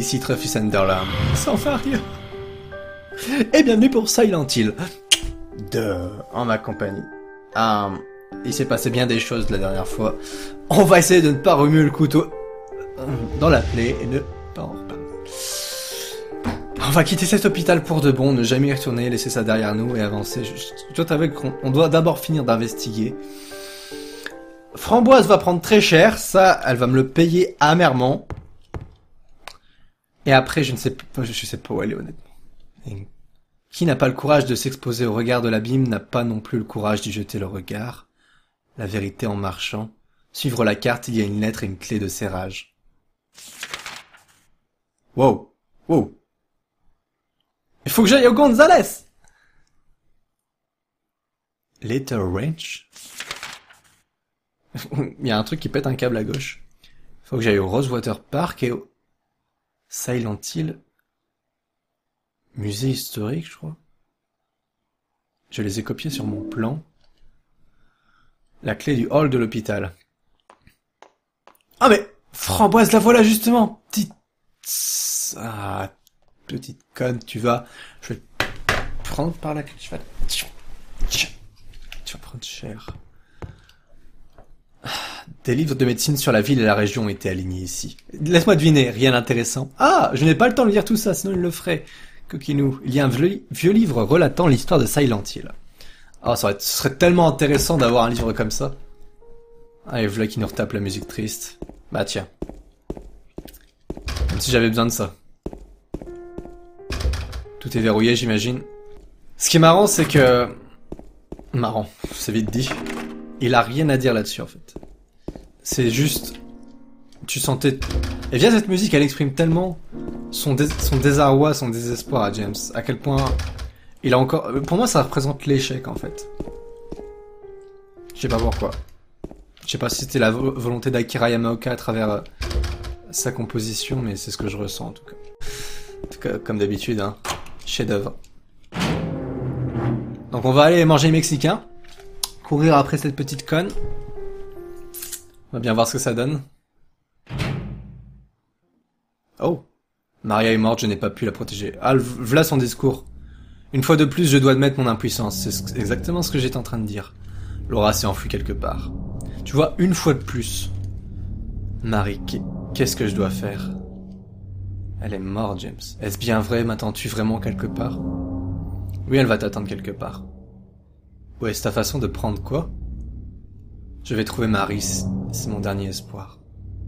ici Truffy Sunderland, sans faire rien. Et bienvenue pour Silent Hill 2 en ma compagnie. Il s'est passé bien des choses la dernière fois. On va essayer de ne pas remuer le couteau dans la plaie et ne pas en reparler. On va quitter cet hôpital pour de bon, ne jamais y retourner, laisser ça derrière nous et avancer. Je dois t'avouer qu'on doit d'abord finir d'investiguer. Framboise va prendre très cher, ça, elle va me le payer amèrement. Et après, je sais pas où aller, honnêtement. Et qui n'a pas le courage de s'exposer au regard de l'abîme n'a pas non plus le courage d'y jeter le regard. La vérité en marchant. Suivre la carte, il y a une lettre et une clé de serrage. Wow. Wow. Il faut que j'aille au Gonzales. Letter Ranch. Il y a un truc qui pète un câble à gauche. Il faut que j'aille au Rosewater Park et au Silent Hill. Musée historique, je crois. Je les ai copiés sur mon plan. La clé du hall de l'hôpital. Ah mais Framboise, la voilà justement. Petite conne, tu vas... Je vais te prendre par la clé. Tu vas prendre cher. Des livres de médecine sur la ville et la région ont été alignés ici. Laisse-moi deviner, rien d'intéressant. Ah, je n'ai pas le temps de lire tout ça, sinon il le ferait. Coquinou. Il y a un vieux livre relatant l'histoire de Silent Hill. Ah, ce serait tellement intéressant d'avoir un livre comme ça. Ah, et voilà qui nous retape la musique triste. Bah tiens. Comme si j'avais besoin de ça. Tout est verrouillé, j'imagine. Ce qui est marrant, c'est que... Marrant, c'est vite dit. Il a rien à dire là-dessus, en fait. C'est juste... Tu sentais... Et via cette musique, elle exprime tellement son désarroi, son désespoir à James. À quel point... Il a encore... Pour moi, ça représente l'échec, en fait. Je sais pas pourquoi. Je sais pas si c'était la volonté d'Akira Yamaoka à travers sa composition, mais c'est ce que je ressens, en tout cas. En tout cas, comme d'habitude, hein. Chef-d'œuvre. Donc on va aller manger mexicain. Courir après cette petite conne. On va bien voir ce que ça donne. Oh. Maria est morte, je n'ai pas pu la protéger. Ah, voilà son discours. Une fois de plus, je dois admettre mon impuissance. C'est exactement ce que j'étais en train de dire. Laura s'est enfuie quelque part. Tu vois, une fois de plus. Marie, qu'est-ce que je dois faire? Elle est morte, James. Est-ce bien vrai? M'attends-tu vraiment quelque part? Oui, elle va t'attendre quelque part. Ouais, c'est ta façon de prendre quoi? Je vais trouver Marie, c'est mon dernier espoir.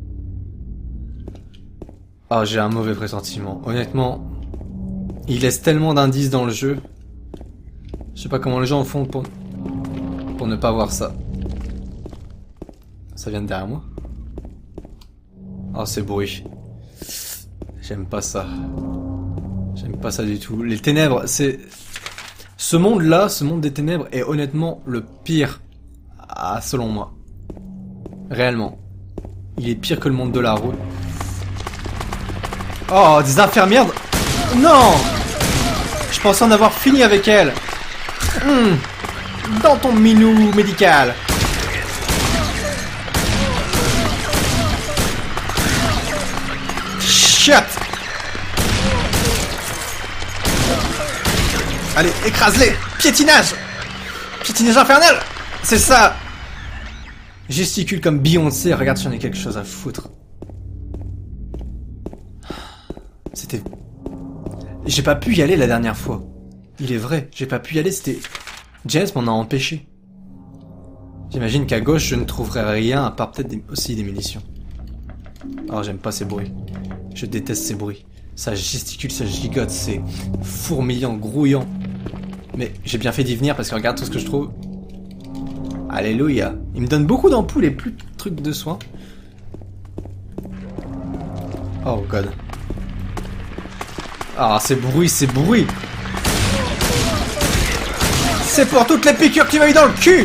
Oh, j'ai un mauvais pressentiment. Honnêtement, il laisse tellement d'indices dans le jeu. Je sais pas comment les gens font pour ne pas voir ça. Ça vient de derrière moi? Oh, ces bruits. J'aime pas ça. J'aime pas ça du tout. Les ténèbres, c'est... Ce monde-là, ce monde des ténèbres est honnêtement le pire, selon moi. Réellement. Il est pire que le monde de la route. Oh, des infirmières... Non! Je pensais en avoir fini avec elles. Dans ton minou médical. Shit! Allez, écrase-les! Piétinage! Piétinage infernal! C'est ça! Gesticule comme Beyoncé, regarde si j'en ai quelque chose à foutre. C'était... J'ai pas pu y aller la dernière fois. Il est vrai, j'ai pas pu y aller, c'était... James m'en a empêché. J'imagine qu'à gauche, je ne trouverai rien à part peut-être aussi des munitions. Oh, j'aime pas ces bruits. Je déteste ces bruits. Ça gesticule, ça gigote, c'est fourmillant, grouillant. Mais j'ai bien fait d'y venir parce que regarde tout ce que je trouve. Alléluia. Il me donne beaucoup d'ampoules et plus de trucs de soins. Oh god. Ah, ces bruits, ces bruits. C'est pour toutes les piqûres que tu m'as eu dans le cul.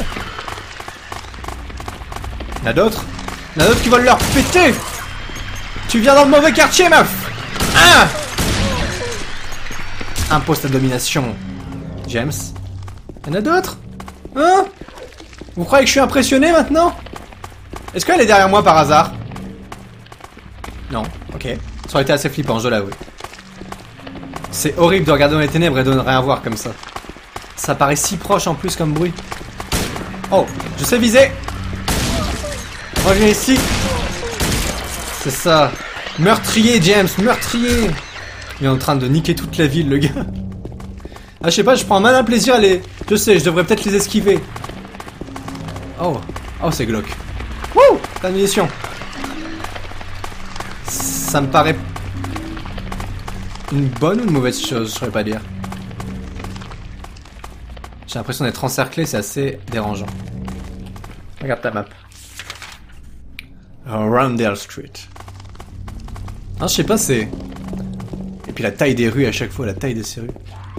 Il y en a d'autres? Il y en a d'autres qui veulent leur péter. Tu viens dans le mauvais quartier, meuf. Ah! Impose ta domination, James. Il y en a d'autres? Hein? Vous croyez que je suis impressionné maintenant? Est-ce qu'elle est derrière moi par hasard? Non, ok. Ça aurait été assez flippant, je l'avoue. C'est horrible de regarder dans les ténèbres et de ne rien voir comme ça. Ça paraît si proche en plus comme bruit. Oh, je sais viser. Reviens ici. C'est ça. Meurtrier, James, meurtrier. Il est en train de niquer toute la ville, le gars. Ah, je sais pas, je prends un malin plaisir à les... Je sais, je devrais peut-être les esquiver. Oh, oh, c'est glauque. Wouh, la munition. Ça me paraît... une bonne ou une mauvaise chose, je saurais pas dire. J'ai l'impression d'être encerclé, c'est assez dérangeant. Regarde ta map. Roundel Street. Non, je sais pas, c'est... Et puis la taille des rues à chaque fois, la taille de ces rues.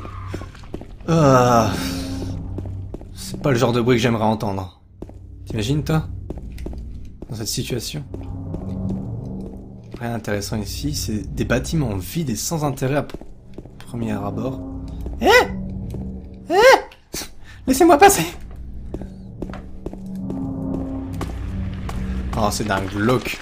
C'est pas le genre de bruit que j'aimerais entendre. T'imagines, toi? Dans cette situation? Rien d'intéressant ici, c'est des bâtiments vides et sans intérêt à premier abord. Laissez-moi passer! Oh, c'est d'un glauque.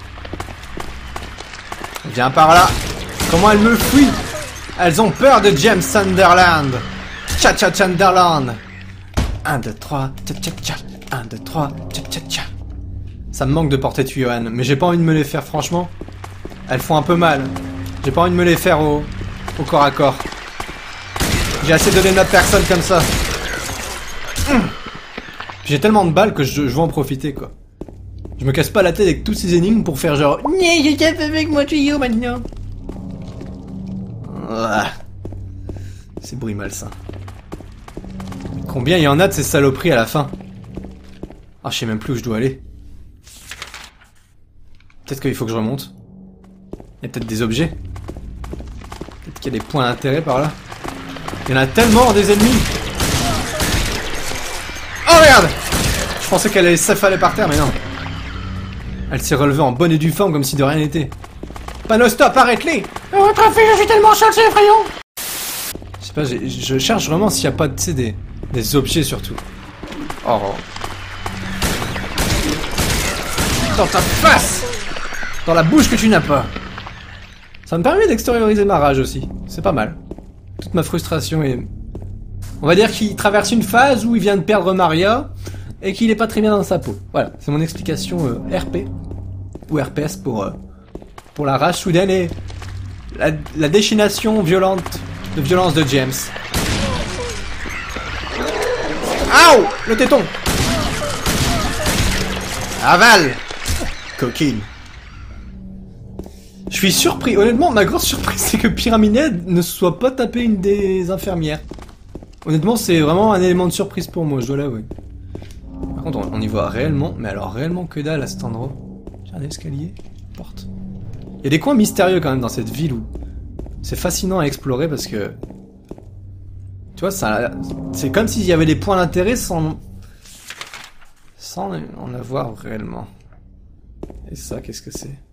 Viens par là! Comment elles me fuient! Elles ont peur de James Sunderland! Cha-cha Sunderland! 1, 2, 3, cha-cha-cha! 1, 2, 3, cha-cha-cha! Ça me manque de porter tuyau, Anne, mais j'ai pas envie de me les faire, franchement. Elles font un peu mal. J'ai pas envie de me les faire au corps à corps. J'ai assez donné de ma personne comme ça. J'ai tellement de balles que je veux en profiter, quoi. Je me casse pas la tête avec tous ces énigmes pour faire genre... Nye, j'ai capé avec moi tuyau maintenant. C'est bruit malsain. Combien il y en a de ces saloperies à la fin? Ah, je sais même plus où je dois aller. Peut-être qu'il faut que je remonte. Il y a peut-être des objets. Peut-être qu'il y a des points d'intérêt par là. Il y en a tellement des ennemis. Oh merde! Je pensais qu'elle allait s'affaler par terre, mais non. Elle s'est relevée en bonne et due forme comme si de rien n'était. Panneau stop, arrête-les! Votre fille, je suis tellement chaud, c'est effrayant! Je sais pas, je cherche vraiment s'il n'y a pas, tu sais, des objets surtout. Oh. Dans ta face! Dans la bouche que tu n'as pas! Ça me permet d'extérioriser ma rage aussi. C'est pas mal. Toute ma frustration est... On va dire qu'il traverse une phase où il vient de perdre Maria et qu'il est pas très bien dans sa peau. Voilà, c'est mon explication RP. Ou RPS pour la rage soudaine et la déchination violente de violence de James. Aouh! Le téton! Aval! Coquine. Je suis surpris, honnêtement, ma grosse surprise c'est que Pyramide ne soit pas tapé une des infirmières. Honnêtement, c'est vraiment un élément de surprise pour moi, je dois l'avouer. Par contre, on y voit réellement, mais alors réellement que dalle à cet endroit. J'ai un escalier, porte. Il y a des coins mystérieux quand même dans cette ville où c'est fascinant à explorer parce que... Tu vois, ça, c'est comme s'il y avait des points d'intérêt sans en avoir réellement. Et ça, qu'est-ce que c'est?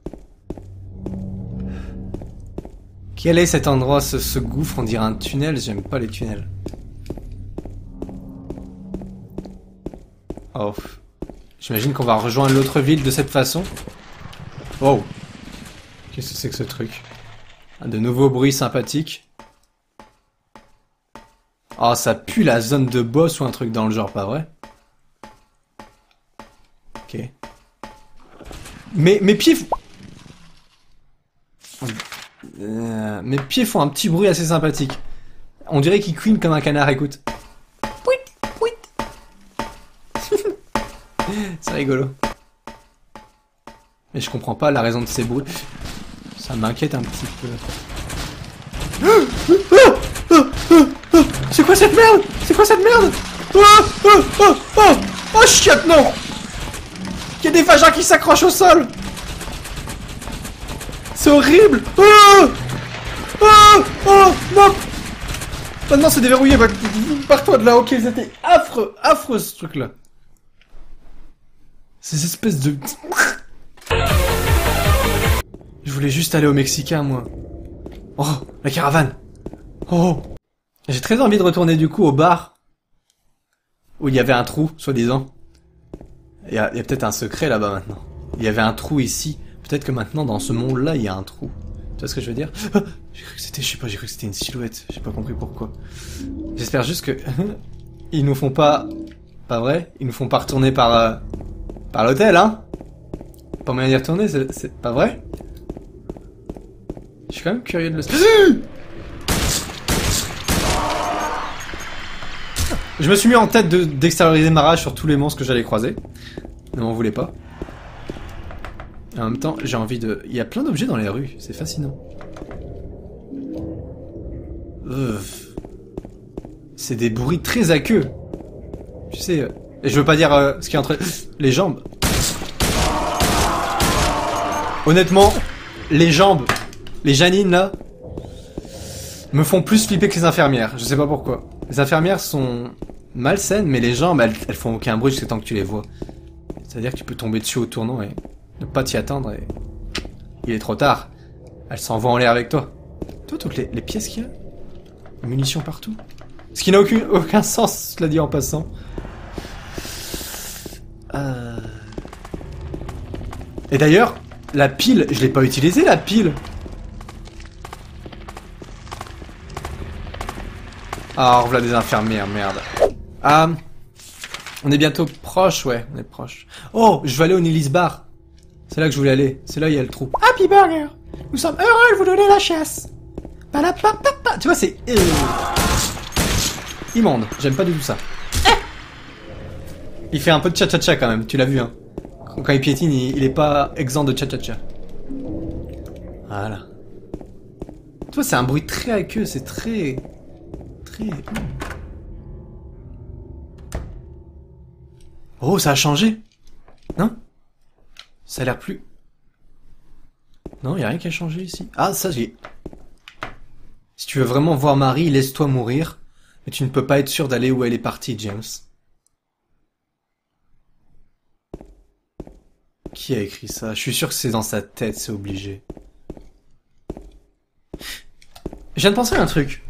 Quel est cet endroit, ce gouffre? On dirait un tunnel, j'aime pas les tunnels. Oh. J'imagine qu'on va rejoindre l'autre ville de cette façon. Oh. Qu'est-ce que c'est que ce truc? De nouveaux bruits sympathiques. Oh, ça pue la zone de boss ou un truc dans le genre, pas vrai? Ok. Mais mes pieds... mes pieds font un petit bruit assez sympathique. On dirait qu'ils couinent comme un canard, écoute. Pouit, pouit. C'est rigolo. Mais je comprends pas la raison de ces bruits. Ça m'inquiète un petit peu. C'est quoi cette merde? C'est quoi cette merde? Oh, chiotte, non! Il y a des vagins qui s'accrochent au sol! C'est horrible! Non! Maintenant c'est déverrouillé, pars-toi de là, ok, c'était affreux, affreux ce truc-là. Ces espèces de... Je voulais juste aller au Mexicain, moi. Oh, la caravane! Oh! J'ai très envie de retourner du coup au bar. Où il y avait un trou, soi-disant. Il y a peut-être un secret là-bas maintenant. Il y avait un trou ici. Peut-être que maintenant, dans ce monde-là, il y a un trou. Tu vois ce que je veux dire? Ah, j'ai cru que c'était, je sais pas, j'ai cru que c'était une silhouette. J'ai pas compris pourquoi. J'espère juste que ils nous font pas vrai? Ils nous font pas retourner par l'hôtel, hein? Pas moyen d'y retourner, c'est pas vrai? Je suis quand même curieux de le... Je me suis mis en tête d'extérioriser ma rage sur tous les monstres que j'allais croiser. Ne m'en voulez pas. Et en même temps, j'ai envie de... Il y a plein d'objets dans les rues, c'est fascinant. C'est des bruits très aqueux. Tu sais... Et je veux pas dire ce qui est entre les jambes. Honnêtement, les jambes, les Janine là, me font plus flipper que les infirmières. Je sais pas pourquoi. Les infirmières sont malsaines, mais les jambes, elles font aucun bruit jusqu'à temps que tu les vois. C'est-à-dire que tu peux tomber dessus au tournant et ne pas t'y attendre et... Il est trop tard. Elles s'envoient en l'air avec toi. Toi, toutes les pièces qu'il y a, les munitions partout. Ce qui n'a aucun sens, cela dit en passant. Et d'ailleurs, la pile, je l'ai pas utilisée la pile. Ah, voilà des infirmières, merde. Ah, on est bientôt proche, ouais, on est proche. Oh, je vais aller au Nilly's Bar. C'est là que je voulais aller. C'est là où il y a le trou. Happy Burger. Nous sommes heureux de vous donner la chasse. Tu vois, c'est... immonde. J'aime pas du tout ça. Il fait un peu de cha-cha-cha quand même, tu l'as vu, hein. Quand il piétine, il est pas exempt de cha-cha-cha. Voilà. Tu vois, c'est un bruit très aqueux, c'est très... Oh, ça a changé. Non? Ça a l'air plus... Non, y a rien qui a changé ici. Ah, ça, j'ai... Si tu veux vraiment voir Marie, laisse-toi mourir. Mais tu ne peux pas être sûr d'aller où elle est partie, James. Qui a écrit ça? Je suis sûr que c'est dans sa tête, c'est obligé. Je viens de penser à un truc.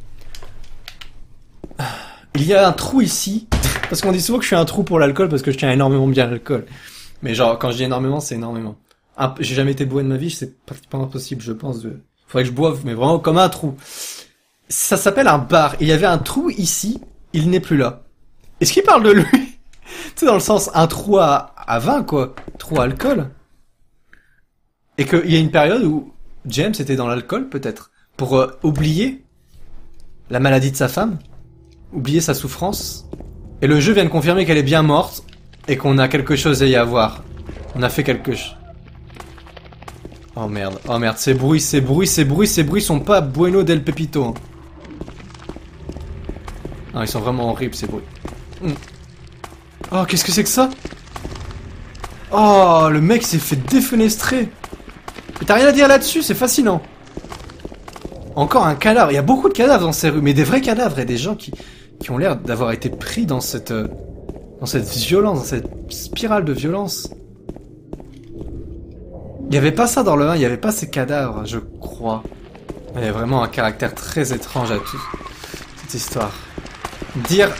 Il y a un trou ici. Parce qu'on dit souvent que je suis un trou pour l'alcool parce que je tiens énormément bien l'alcool. Mais genre, quand je dis énormément, c'est énormément. J'ai jamais été bourré de ma vie, c'est pratiquement impossible, je pense. Faudrait que je boive, mais vraiment comme un trou. Ça s'appelle un bar. Il y avait un trou ici, il n'est plus là. Est-ce qu'il parle de lui? Tu sais, dans le sens, un trou à vin, quoi. Trou à alcool. Et qu'il y a une période où James était dans l'alcool, peut-être, pour oublier la maladie de sa femme, oublier sa souffrance. Et le jeu vient de confirmer qu'elle est bien morte, et qu'on a quelque chose à y avoir. On a fait quelque chose. Oh merde, ces bruits sont pas bueno del pepito. Hein. Non, ils sont vraiment horribles, ces bruits. Oh, qu'est-ce que c'est que ça? Oh, le mec s'est fait défenestrer. Mais t'as rien à dire là-dessus, c'est fascinant. Encore un cadavre, il y a beaucoup de cadavres dans ces rues, mais des vrais cadavres et des gens qui ont l'air d'avoir été pris dans cette violence, dans cette spirale de violence. Il y avait pas ça dans le 1, il y avait pas ces cadavres, je crois. Il y a vraiment un caractère très étrange à toute cette histoire. Dire...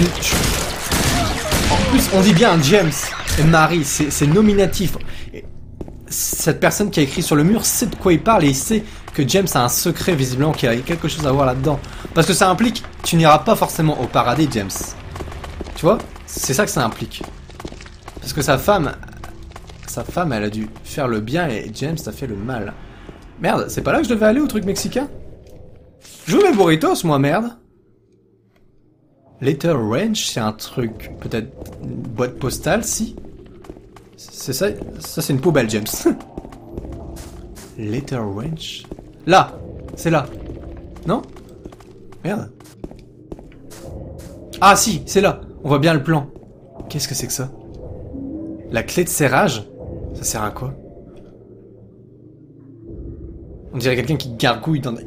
En plus, on dit bien James et Marie, c'est nominatif. Et cette personne qui a écrit sur le mur sait de quoi il parle et il sait que James a un secret visiblement, qu'il a quelque chose à voir là-dedans. Parce que ça implique, tu n'iras pas forcément au paradis, James. Tu vois? C'est ça que ça implique. Parce que sa femme, elle a dû faire le bien et James a fait le mal. Merde, c'est pas là que je devais aller au truc mexicain? Je veux mes burritos, moi, merde. Later Ranch, c'est un truc, peut-être une boîte postale, si? C'est ça? Ça, c'est une poubelle, James. Later Ranch? Là! C'est là. Non? Merde. Ah si, c'est là. On voit bien le plan. Qu'est-ce que c'est que ça? La clé de serrage? Ça sert à quoi? On dirait quelqu'un qui gargouille dans...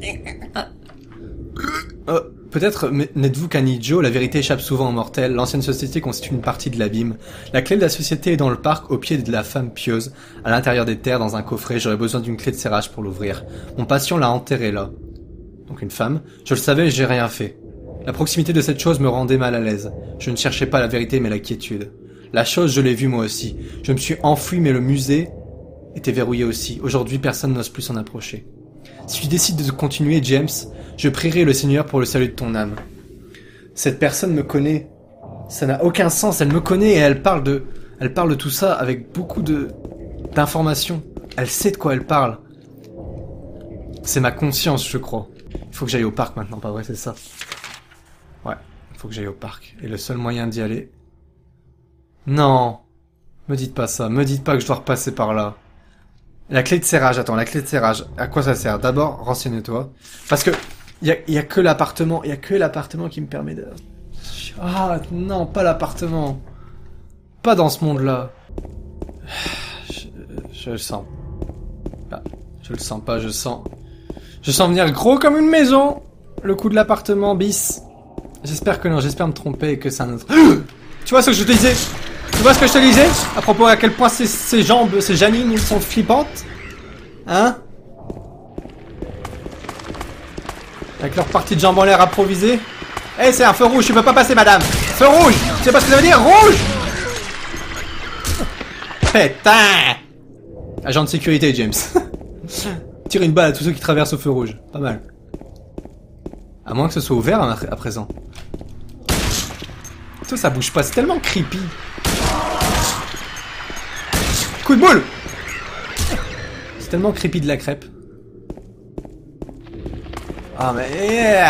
Peut-être n'êtes-vous qu'un idiot, la vérité échappe souvent aux mortels, l'ancienne société constitue une partie de l'abîme. La clé de la société est dans le parc, au pied de la femme pieuse, à l'intérieur des terres, dans un coffret, j'aurais besoin d'une clé de serrage pour l'ouvrir. Mon patient l'a enterrée là. Donc une femme. Je le savais, j'ai rien fait. La proximité de cette chose me rendait mal à l'aise. Je ne cherchais pas la vérité mais la quiétude. La chose, je l'ai vue moi aussi. Je me suis enfui mais le musée était verrouillé aussi. Aujourd'hui, personne n'ose plus s'en approcher. Si tu décides de continuer, James, je prierai le Seigneur pour le salut de ton âme. Cette personne me connaît. Ça n'a aucun sens. Elle me connaît et elle parle de tout ça avec beaucoup d'informations. Elle sait de quoi elle parle. C'est ma conscience, je crois. Il faut que j'aille au parc maintenant, pas vrai, c'est ça? Ouais, il faut que j'aille au parc. Et le seul moyen d'y aller... Non! Me dites pas ça, me dites pas que je dois repasser par là. La clé de serrage, attends, la clé de serrage, à quoi ça sert? D'abord, renseigne-toi. Parce que, y a que l'appartement qui me permet de... Ah, non, pas l'appartement. Pas dans ce monde-là. Je le sens. Ah, je le sens pas, je sens venir gros comme une maison. Le coup de l'appartement bis. J'espère que non, j'espère me tromper et que c'est un autre... Tu vois ce que je te disais? Tu vois ce que je te disais? À propos à quel point ces jambes, ces janines sont flippantes? Hein? Avec leur partie de jambes en l'air improvisée? Eh, c'est un feu rouge, tu peux pas passer, madame! Feu rouge! Tu sais pas ce que ça veut dire? Rouge! Putain! Agent de sécurité, James. Tire une balle à tous ceux qui traversent au feu rouge. Pas mal. À moins que ce soit ouvert à présent. Ça bouge pas, c'est tellement creepy. Coup de boule! C'est tellement creepy de la crêpe. Ah mais...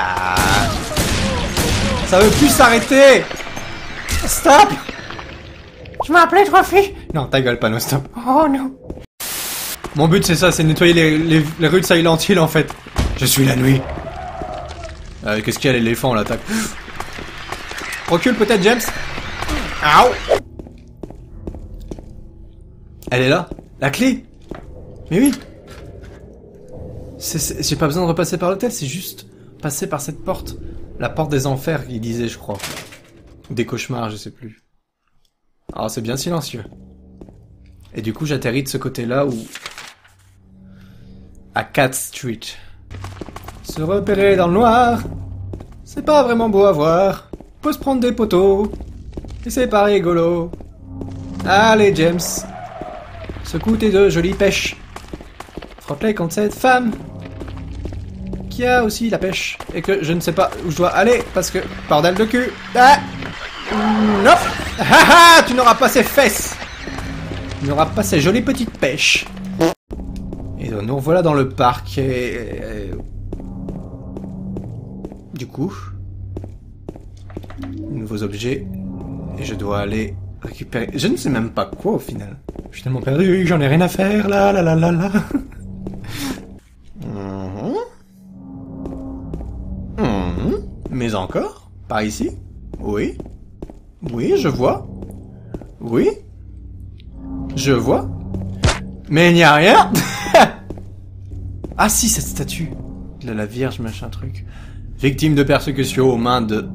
Ça veut plus s'arrêter! Stop! Je m'appelais Trophy! Non, ta gueule, pas no stop. Oh non! Mon but c'est ça, c'est nettoyer les rues de Silent Hill en fait. Je suis la nuit. Qu'est-ce qu'il y a, l'éléphant là, tac. Recule peut-être, James. Ow! Elle est là. La clé. Mais oui. J'ai pas besoin de repasser par l'hôtel, c'est juste passer par cette porte. La porte des enfers, il disait, je crois. Ou des cauchemars, je sais plus. Ah, c'est bien silencieux. Et du coup, j'atterris de ce côté-là où... à Cat Street. Se repérer dans le noir, c'est pas vraiment beau à voir. Faut se prendre des poteaux, et c'est pas rigolo. Allez, James. Secoue tes deux jolies pêches. Frotte-les contre cette femme qui a aussi la pêche et que je ne sais pas où je dois aller parce que bordel de cul. Ah non. Ah ah, tu n'auras pas ces fesses. Tu n'auras pas ces jolies petites pêches. Et donc, nous revoilà dans le parc et... Du coup... Nouveaux objets. Et je dois aller récupérer... Je ne sais même pas quoi au final. Je suis tellement perdu, j'en ai rien à faire, là, là, là, là, là. Mais encore? Par ici? Oui. Oui, je vois. Oui. Je vois. Mais il n'y a rien. Ah si, cette statue. De la Vierge, machin truc. Victime de persécution aux mains de...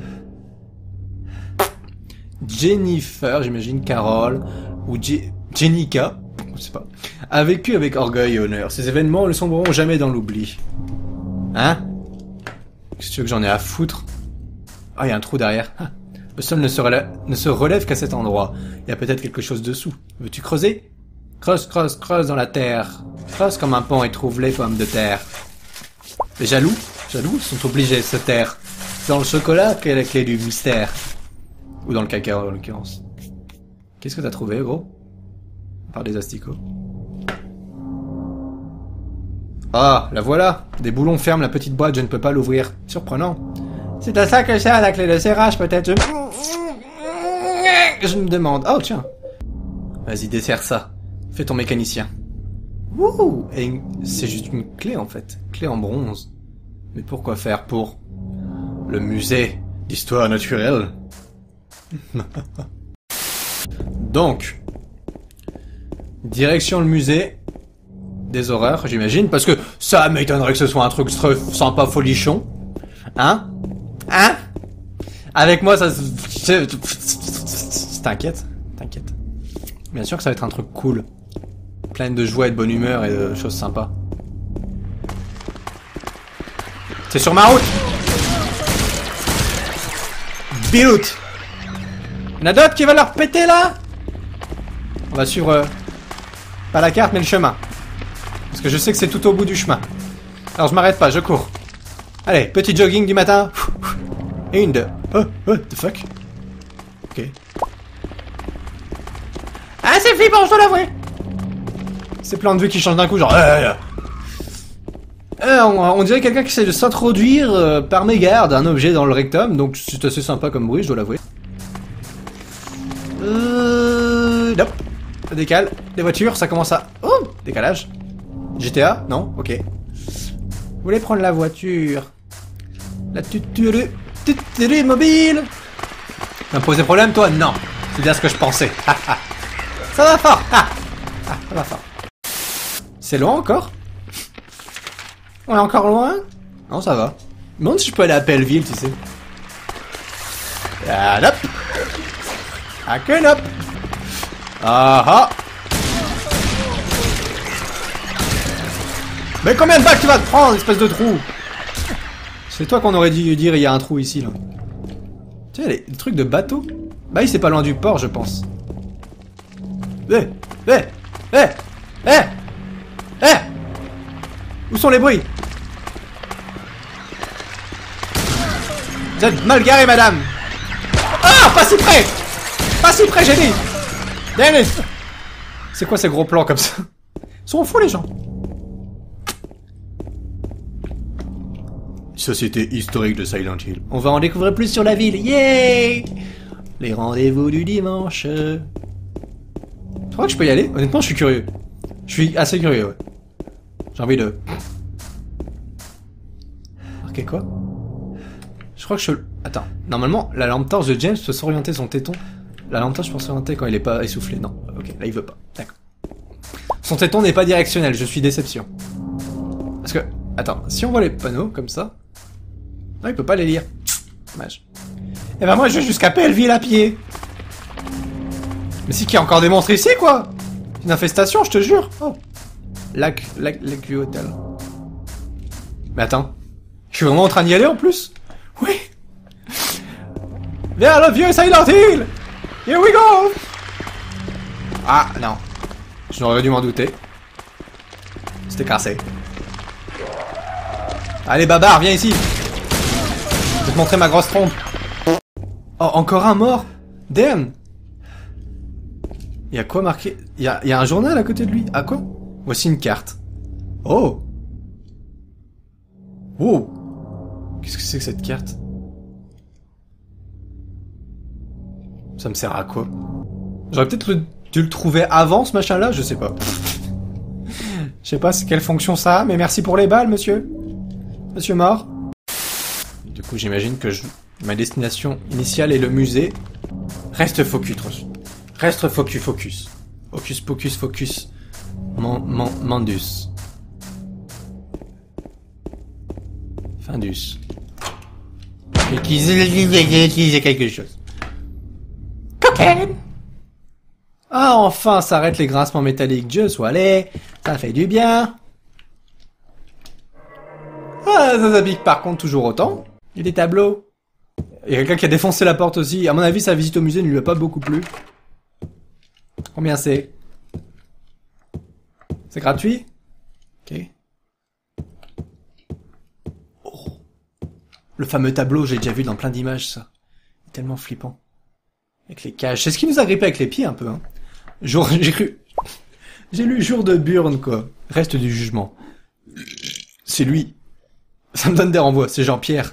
Jennifer, j'imagine, Carole, ou Jenica, je sais pas, a vécu avec orgueil et honneur. Ces événements ne sombreront jamais dans l'oubli. Hein? Qu'est-ce que tu veux que j'en ai à foutre? Ah, il y a un trou derrière. Le sol ne se relève qu'à cet endroit. Il y a peut-être quelque chose dessous. Veux-tu creuser? Creuse, creuse, creuse dans la terre. Creuse comme un pont et trouve les pommes de terre. Les jaloux sont obligés de se taire. C'est dans le chocolat qu'est la clé du mystère. Ou dans le caca, en l'occurrence. Qu'est-ce que t'as trouvé, gros? Par des asticots. Ah, la voilà. Des boulons ferment la petite boîte, je ne peux pas l'ouvrir. Surprenant. C'est à ça que sert la clé de serrage, peut-être. Je me demande. Oh, tiens. Vas-y, desserre ça. Fais ton mécanicien. Wouh! Et c'est juste une clé, en fait. Clé en bronze. Mais pourquoi faire pour... le musée d'histoire naturelle? Donc... direction le musée des horreurs, j'imagine, parce que ça m'étonnerait que ce soit un truc sympa folichon. Hein? Hein? Avec moi, ça... T'inquiète, t'inquiète. Bien sûr que ça va être un truc cool. Plein de joie et de bonne humeur et de choses sympas. C'est sur ma route! Bilout! Il y en a d'autres qui veulent leur péter là? On va suivre... pas la carte mais le chemin. Parce que je sais que c'est tout au bout du chemin. Alors je m'arrête pas, je cours. Allez, petit jogging du matin. Et une, deux. Oh, what the fuck? Ok. Ah, c'est flippant, je dois l'avouer. Ces plans de vue qui changent d'un coup, genre... on dirait quelqu'un qui essaie de s'introduire par mégarde un objet dans le rectum, donc c'est assez sympa comme bruit, je dois l'avouer. Nope. Ça décale. Des voitures, ça commence à... Oh, décalage. GTA? Non? Ok. Vous voulez prendre la voiture? La tuturu mobile? Ça me pose des problèmes, toi? Non. C'est bien ce que je pensais. Ça va fort. Ça va fort. C'est loin encore? On est encore loin? Non, ça va. Je me demande si je peux aller à Belleville, tu sais. Ah, hop. Ah, que hop. Ah ah. Mais combien de balles tu vas te prendre, espèce de trou? C'est toi qu'on aurait dû dire il y a un trou ici, là. Tu sais, les trucs de bateau? Bah oui, c'est pas loin du port, je pense. Eh. Où sont les bruits? Vous êtes mal garé, madame. Ah, pas si près. Pas si près, j'ai dit. Damn it. C'est quoi ces gros plans comme ça? Ils sont fous, les gens. Société historique de Silent Hill. On va en découvrir plus sur la ville. Yeah. Les rendez-vous du dimanche. Je crois que je peux y aller. Honnêtement, je suis curieux. Je suis assez curieux, ouais. J'ai envie de... Ok, quoi? Je crois que je... Attends. Normalement, la lampe torche de James peut s'orienter son téton. La lampe torche peut s'orienter quand il est pas essoufflé. Non. Ok, là, il veut pas. D'accord. Son téton n'est pas directionnel. Je suis déception. Parce que... Attends. Si on voit les panneaux, comme ça... Non, il peut pas les lire. Dommage. Eh ben moi, je vais jusqu'à Belleville à pied. Mais c'est qu'il y a encore des monstres ici, quoi. Une infestation, je te jure. Oh. Lac du hôtel. Mais attends. Je suis vraiment en train d'y aller, en plus? Oui. Vers le vieux Silent Hill. Here we go. Ah, non. J'aurais dû m'en douter. C'était cassé. Allez, Babar, viens ici. Je vais te montrer ma grosse trompe. Oh, encore un mort. Damn. Il y a quoi marqué? Il y a un journal à côté de lui. À quoi? Voici une carte. Oh. Wow. Qu'est-ce que c'est que cette carte? Ça me sert à quoi? J'aurais peut-être dû le trouver avant ce machin-là, je sais pas. Je sais pas quelle fonction ça a, mais merci pour les balles, monsieur. Monsieur mort. Du coup, j'imagine que ma destination initiale est le musée. Reste focus. Reste focus. Hocus pocus focus. Mandus. Findus. Utiliser quelque chose. Cocaine. Ah, enfin, ça arrête les grincements métalliques. Dieu soit allé. Ça fait du bien. Ah, ça pique par contre toujours autant. Il y a des tableaux. Il y a quelqu'un qui a défoncé la porte aussi. À mon avis, sa visite au musée ne lui a pas beaucoup plu. Combien c'est? C'est gratuit? Ok. Oh. Le fameux tableau, j'ai déjà vu dans plein d'images, ça. Tellement flippant. Avec les cages. C'est ce qui nous a grippé avec les pieds, un peu, hein. J'ai cru... J'ai lu Jour de Burn, quoi. Reste du jugement. C'est lui. Ça me donne des renvois, c'est Jean-Pierre.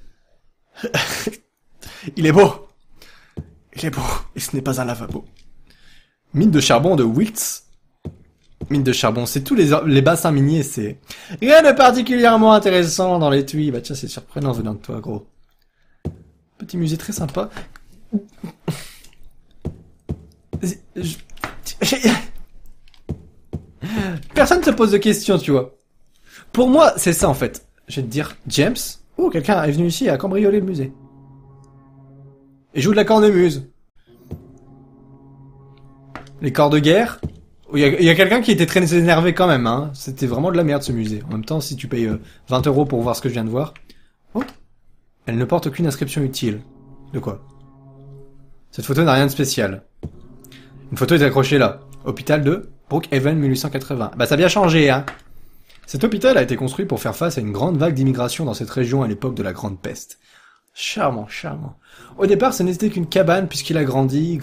Il est beau. Il est beau. Et ce n'est pas un lavabo. Mine de charbon de Wiltz. Mine de charbon, c'est tous les bassins miniers, c'est... Rien de particulièrement intéressant dans les tuiles. Bah tiens, c'est surprenant venant de toi, gros. Petit musée très sympa. Personne ne se pose de questions, tu vois. Pour moi, c'est ça, en fait. Je vais te dire, James... Oh, quelqu'un est venu ici à cambrioler le musée. Et joue de la cornemuse. Les corps de guerre. Il y a quelqu'un qui était très énervé quand même, hein. C'était vraiment de la merde ce musée. En même temps, si tu payes 20 € pour voir ce que je viens de voir. Oh. Elle ne porte aucune inscription utile. De quoi? Cette photo n'a rien de spécial. Une photo est accrochée là. Hôpital de Brookhaven 1880. Bah ça a bien changé, hein. Cet hôpital a été construit pour faire face à une grande vague d'immigration dans cette région à l'époque de la Grande Peste. Charmant, charmant. Au départ, ce n'était qu'une cabane puisqu'il a grandi.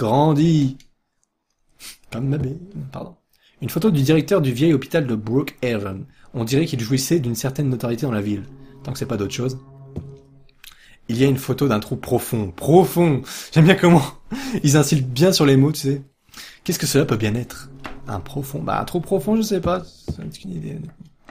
Comme ma bébé, pardon. Une photo du directeur du vieil hôpital de Brookhaven. On dirait qu'il jouissait d'une certaine notoriété dans la ville. Tant que c'est pas d'autre chose. Il y a une photo d'un trou profond. Profond! J'aime bien comment ils insistent bien sur les mots, tu sais. Qu'est-ce que cela peut bien être? Un profond? Bah, un trou profond, je sais pas. C'est une idée.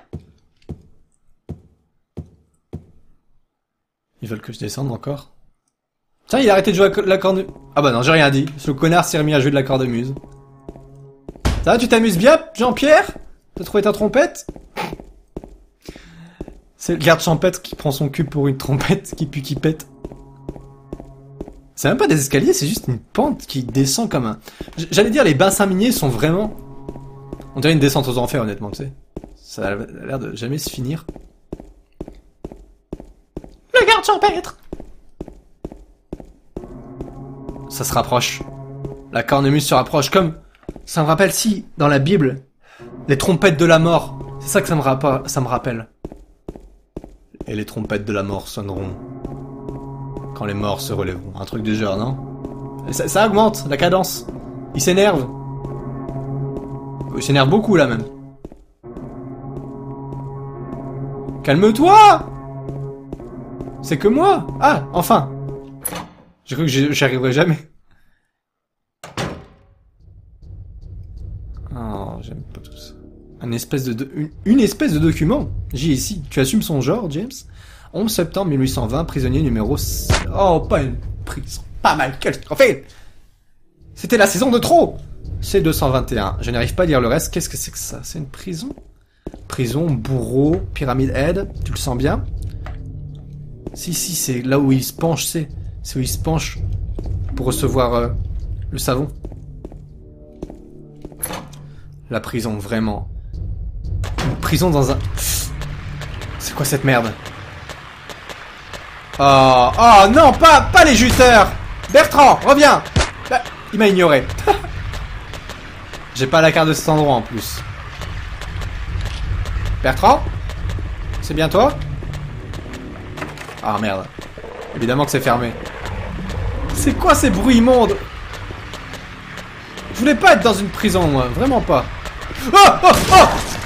Ils veulent que je descende encore? Tiens, il a arrêté de jouer à la cornemuse. Ah bah non, j'ai rien dit. Ce connard s'est remis à jouer de la cornemuse. Ça va, tu t'amuses bien, Jean-Pierre? T'as trouvé ta trompette? C'est le garde champêtre qui prend son cul pour une trompette qui pue qui pète. C'est même pas des escaliers, c'est juste une pente qui descend comme un... J'allais dire, les bassins miniers sont vraiment... On dirait une descente aux enfers, honnêtement, tu sais. Ça a l'air de jamais se finir. Le garde champêtre! Ça se rapproche. La cornemuse se rapproche, comme... Ça me rappelle, si, dans la Bible, les trompettes de la mort. C'est ça que ça me rappelle. Et les trompettes de la mort sonneront quand les morts se relèveront. Un truc du genre, non? Et ça augmente, la cadence. Il s'énerve. Il s'énerve beaucoup, là, même. Calme-toi! C'est que moi! Ah, enfin! J'ai cru que j'y arriverais jamais. Oh, j'aime pas tout ça. Une espèce de document. J'ai ici. Tu assumes son genre, James? 11 septembre 1820, prisonnier numéro... Oh, pas une prison. Pas Michael Scofield. C'était la saison de trop. C'est 221. Je n'arrive pas à lire le reste. Qu'est-ce que c'est que ça? C'est une prison? Prison, bourreau, pyramide head. Tu le sens bien? Si, c'est là où il se penche, c'est où il se penche pour recevoir le savon. La prison, vraiment. Une prison dans un... C'est quoi cette merde? Oh non, pas les juteurs! Bertrand, reviens! Bah, il m'a ignoré. J'ai pas la carte de cet endroit en plus. Bertrand? C'est bien toi? Ah merde. Évidemment que c'est fermé. C'est quoi ces bruits immondes? Je voulais pas être dans une prison, moi. Vraiment pas. Oh!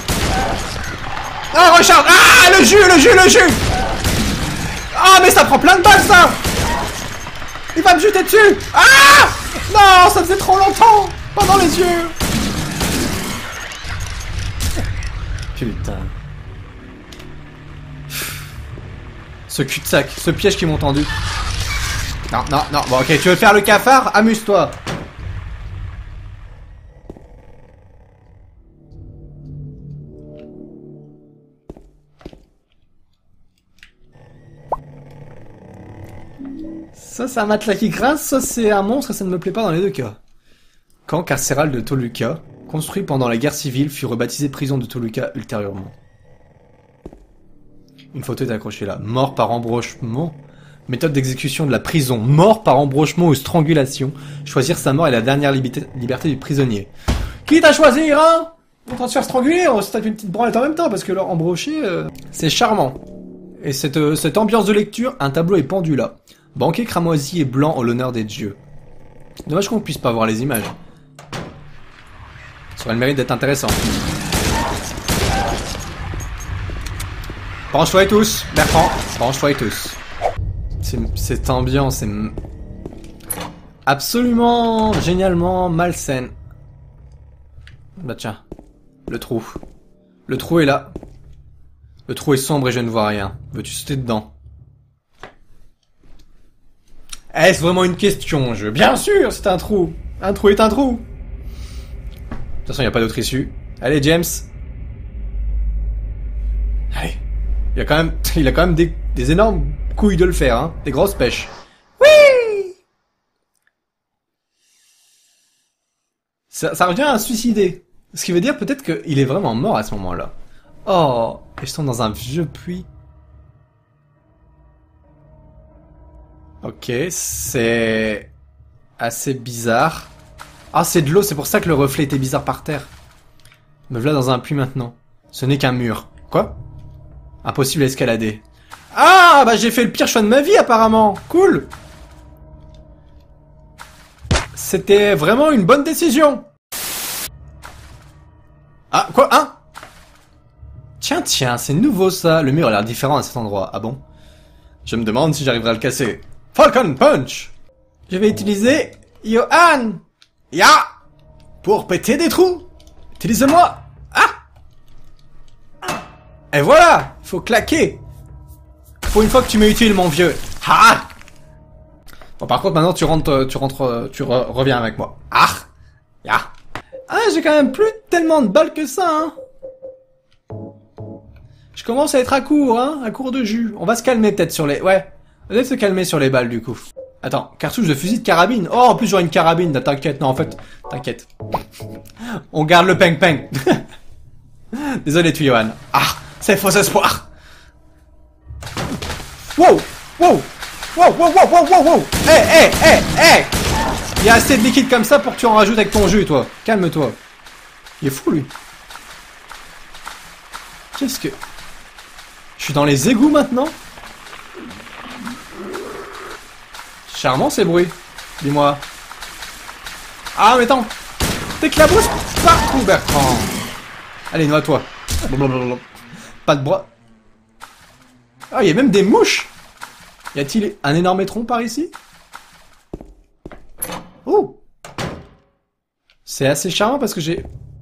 Ah, recharge! Ah, le jus! Ah, mais ça prend plein de balles, ça! Il va me jeter dessus! Ah! Non, ça faisait trop longtemps! Pas dans les yeux! Putain. Ce cul-de-sac, ce piège qu'ils m'ont tendu. Non. Bon, ok, tu veux faire le cafard? Amuse-toi. Ça, c'est un matelas qui grince, ça, c'est un monstre, et ça ne me plaît pas dans les deux cas. Camp carcéral de Toluca, construit pendant la guerre civile, fut rebaptisé prison de Toluca ultérieurement. Une photo est accrochée là. Mort par embrochement. Méthode d'exécution de la prison. Mort par embrochement ou strangulation. Choisir sa mort est la dernière liberté du prisonnier. Quitte à choisir, hein? On va se faire stranguler, on se tape une petite branlette en même temps, parce que leur embroché, c'est charmant. Et cette ambiance de lecture, un tableau est pendu là. Banquet cramoisi et blanc en l'honneur des dieux. Dommage qu'on puisse pas voir les images. Ça aurait le mérite d'être intéressant. Branche-toi et tous, Bertrand. Branche-toi et tous. Cette ambiance est absolument, génialement malsaine. Bah tiens, le trou. Le trou est là. Le trou est sombre et je ne vois rien. Veux-tu sauter dedans? Est-ce vraiment une question, jeu? Bien sûr, c'est un trou. Un trou est un trou. De toute façon, il n'y a pas d'autre issue. Allez, James. Allez. Il a quand même des énormes couilles de le faire, hein. Des grosses pêches. Oui! Ça revient à se suicider. Ce qui veut dire peut-être qu'il est vraiment mort à ce moment-là. Oh, et je tombe dans un vieux puits. Ok, c'est assez bizarre. Ah, c'est de l'eau, c'est pour ça que le reflet était bizarre par terre. Me voilà dans un puits maintenant. Ce n'est qu'un mur. Quoi? Impossible à escalader. Ah, bah j'ai fait le pire choix de ma vie apparemment. Cool. C'était vraiment une bonne décision. Ah, quoi? Hein? Tiens, c'est nouveau ça. Le mur a l'air différent à cet endroit. Ah bon? Je me demande si j'arriverai à le casser. Falcon Punch! Je vais utiliser Johan! Ya! Pour péter des trous! Utilise-moi! Ah! Et voilà! Faut claquer! Pour une fois que tu m'es utile, mon vieux. Ah! Bon, par contre, maintenant, tu reviens avec moi. Ah! Ya! Ah, j'ai quand même plus tellement de balles que ça, hein! Je commence à être à court, hein, à court de jus. On va se calmer peut-être sur les... Ouais, peut-être se calmer sur les balles, du coup. Attends, cartouche de fusil de carabine. Oh, en plus j'aurai une carabine, t'inquiète. Non, en fait, t'inquiète. On garde le peng-peng. Désolé, tu, Johan. Ah, c'est faux espoir. Wow, wow, wow, wow, wow, wow, wow, wow. Hey. Il y a assez de liquide comme ça pour que tu en rajoutes avec ton jus, toi. Calme-toi. Il est fou, lui. Qu'est-ce que... Je suis dans les égouts maintenant? Charmant ces bruits. Dis-moi. Ah mais attends. T'éclabousses partout, Bertrand. Allez, noie-toi. Pas de bras. Ah, il y a même des mouches. Y a-t-il un énorme étron par ici? Oh. C'est assez charmant parce que j'ai...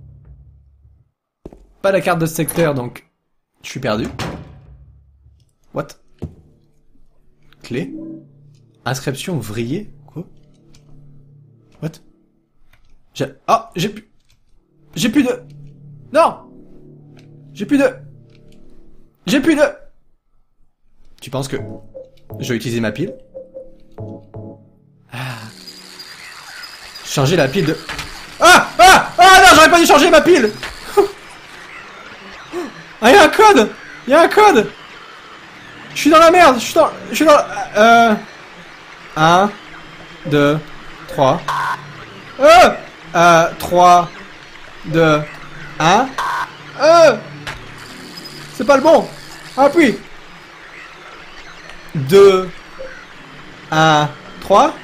pas la carte de secteur, donc... Je suis perdu. What? Clé? Inscription vrillée? Quoi? What? Ah! J'ai plus de... Non! J'ai plus de... Tu penses que... je vais utiliser ma pile? Ah. Changer la pile de... Ah non, j'aurais pas dû changer ma pile. Ah, y'a un code. Y'a un code. Je suis dans la merde. Je suis dans... 1, 2, 3. 3, 2, 1. C'est pas le bon. Appuie. 2, 1, 3.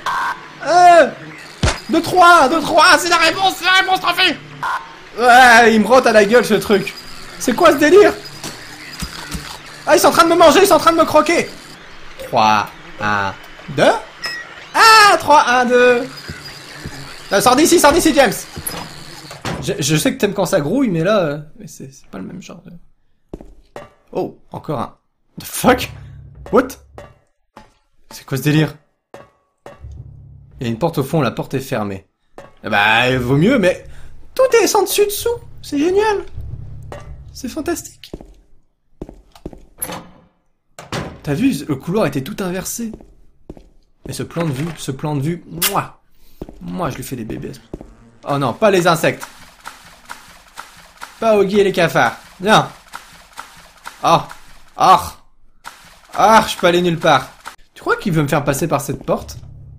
2, 3, c'est la réponse, t'en fais. Ouais, il me rote à la gueule ce truc. C'est quoi ce délire? Ah, ils sont en train de me manger, ils sont en train de me croquer. 3, 1, 2. Ah, 3, 1, 2. Sors d'ici, James. Je sais que t'aimes quand ça grouille, mais là, c'est pas le même genre de... Oh, encore un... The fuck? What? C'est quoi ce délire? Il y a une porte au fond, la porte est fermée. Bah, vaut mieux, mais... Tout est sans dessus-dessous. C'est génial. C'est fantastique. T'as vu, le couloir était tout inversé. Mais ce plan de vue, moi je lui fais des bébés. Oh non, pas les insectes. Pas Oggy et les cafards. Non. Je peux aller nulle part. Tu crois qu'il veut me faire passer par cette porte?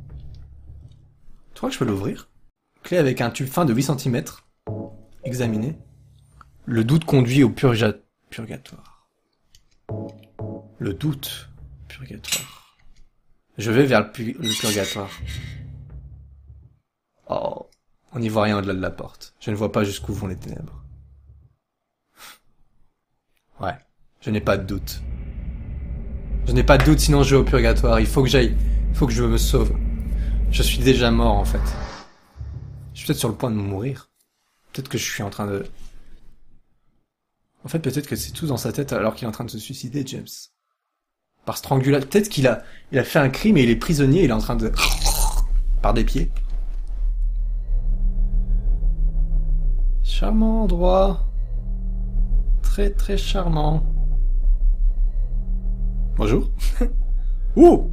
Tu crois que je peux l'ouvrir? Clé avec un tube fin de 8 cm. Examiner. Le doute conduit au purgatoire. Le doute. Purgatoire. Je vais vers le purgatoire. Oh. On n'y voit rien au-delà de la porte. Je ne vois pas jusqu'où vont les ténèbres. Ouais. Je n'ai pas de doute. Je n'ai pas de doute, sinon je vais au purgatoire. Il faut que j'aille. Il faut que je me sauve. Je suis déjà mort, en fait. Je suis peut-être sur le point de mourir. Peut-être que je suis en train de... En fait, peut-être que c'est tout dans sa tête alors qu'il est en train de se suicider, James. Par strangulation. Peut-être qu'il a fait un crime et il est prisonnier et il est en train de... Par des pieds. Charmant endroit. Très très charmant. Bonjour. Ouh.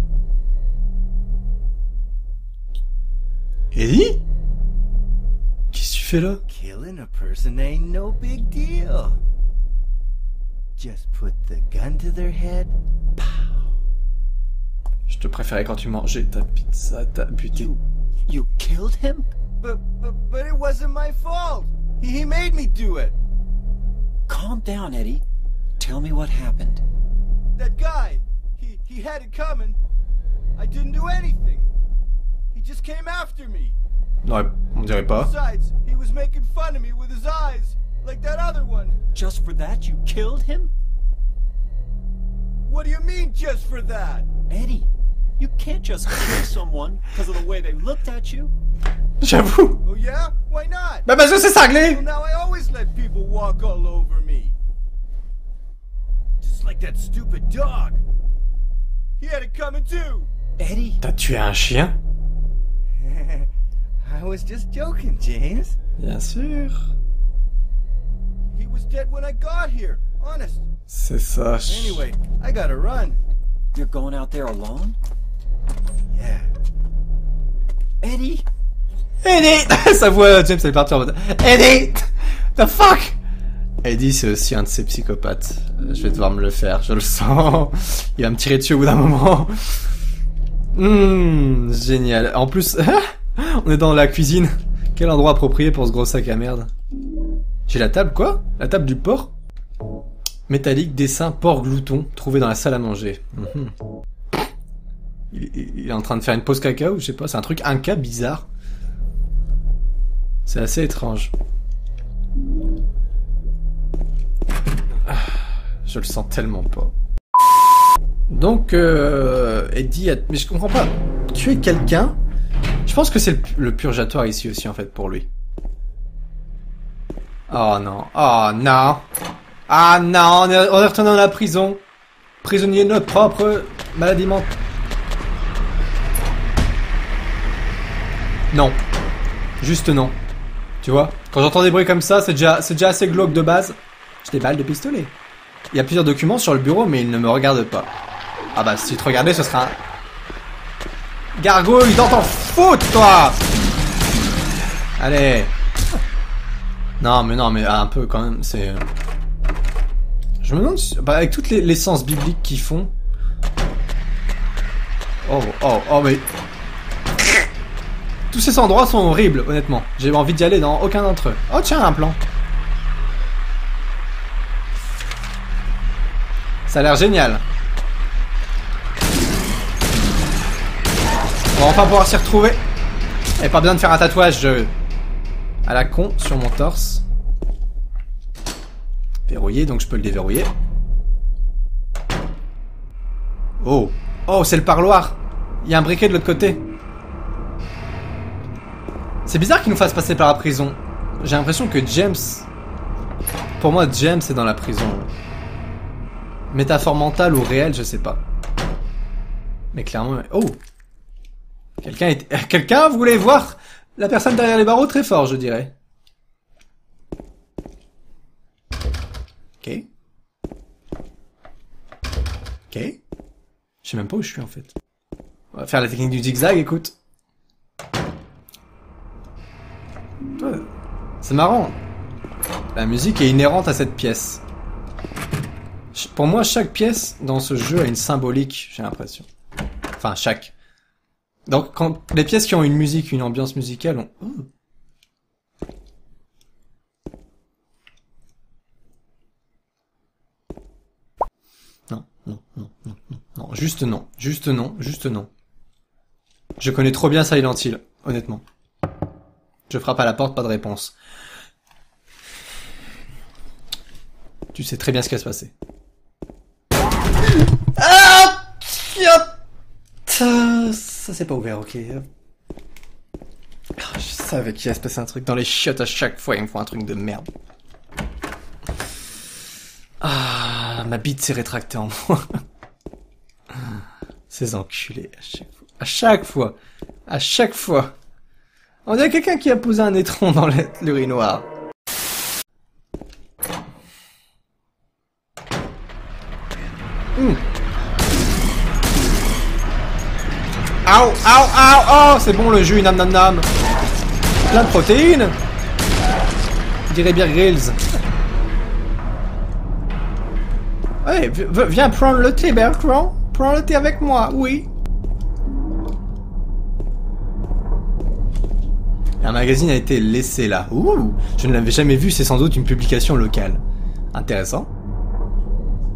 Eddie? Qu'est-ce que tu fais là? Killing a person ain't no big deal. Just put the gun to their head. Pow. Je te préférais quand tu mangeais ta pizza, ta buté. You killed him? But it wasn't my fault. He made me do it. Calm down, Eddie. Tell me what happened. That guy, he had it coming. I didn't do anything. He just came after me. Ouais, on dirait pas. Besides, he was making fun of me with his eyes, like that other one. Just for that, you killed him? What do you mean, just for that? Eddie, you can't just kill someone because of the way they looked at you. J'avoue. Oh yeah? Why not? Bah parce que c'est cinglé. Well, now I always let people walk all over me. Just like that stupid dog. He had it coming too. Eddie? T'as tué un chien? I was just joking, James. Bien sûr. He was dead when I got here. Honest. C'est ça. Anyway, I gotta run. You're going out there alone? Yeah. Eddie? Eddie. Sa voix, James, elle est partie en mode Eddie. The fuck. Eddie, c'est aussi un de ces psychopathes. Je vais devoir me le faire, je le sens. Il va me tirer dessus au bout d'un moment. Génial. En plus, on est dans la cuisine. Quel endroit approprié pour ce gros sac à merde. J'ai la table, quoi? La table du porc? Métallique, dessin, porc glouton, trouvé dans la salle à manger. Il est en train de faire une pause caca ou je sais pas, c'est un truc inca bizarre. C'est assez étrange. Je le sens tellement pas. Donc, Eddie a... Mais je comprends pas. Tuer quelqu'un... Je pense que c'est le purgatoire ici aussi, en fait, pour lui. Oh non. Oh non. Ah non, on est retourné dans la prison. Prisonnier de notre propre maladie mentale. Non. Juste non. Tu vois? Quand j'entends des bruits comme ça, c'est déjà assez glauque de base. J'ai des balles de pistolet. Il y a plusieurs documents sur le bureau, mais ils ne me regardent pas. Ah bah, si tu te regardais, ce sera un... Gargouille, dans ton foot, toi! Allez. Non, mais un peu quand même, c'est... Je me demande, bah, avec toutes les sens bibliques qu'ils font... Oh, mais... Tous ces endroits sont horribles, honnêtement. J'ai envie d'y aller dans aucun d'entre eux. Oh tiens, un plan. Ça a l'air génial. On va enfin pouvoir s'y retrouver. Et pas besoin de faire un tatouage à la con sur mon torse. Verrouillé, donc je peux le déverrouiller. Oh, c'est le parloir. Il y a un briquet de l'autre côté. C'est bizarre qu'il nous fasse passer par la prison. J'ai l'impression que James... Pour moi, James est dans la prison. Métaphore mentale ou réelle, je sais pas. Mais clairement... Oh! Quelqu'un voulait voir la personne derrière les barreaux très fort, je dirais. Ok. Je sais même pas où je suis, en fait. On va faire la technique du zigzag, écoute. C'est marrant. La musique est inhérente à cette pièce. Pour moi, chaque pièce dans ce jeu a une symbolique, j'ai l'impression. Enfin, chaque. Donc, quand les pièces qui ont une musique, une ambiance musicale ont... Non, juste non. Je connais trop bien Silent Hill, honnêtement. Je frappe à la porte, pas de réponse. Tu sais très bien ce qui va se passer. Ah! Ça s'est pas ouvert, ok. Je savais qu'il allait se passer un truc. Dans les chiottes, à chaque fois, ils me font un truc de merde. Ah, ma bite s'est rétractée en moi. Ces enculés, à chaque fois. On dirait quelqu'un qui a posé un étron dans l'urinoir. Oh, c'est bon le jus, nam nam nam. Plein de protéines. Je dirais Bear Grylls. Ouais, viens prendre le thé, Bertrand. Prends le thé avec moi, oui. Un magazine a été laissé là. Ouh, je ne l'avais jamais vu, c'est sans doute une publication locale. Intéressant.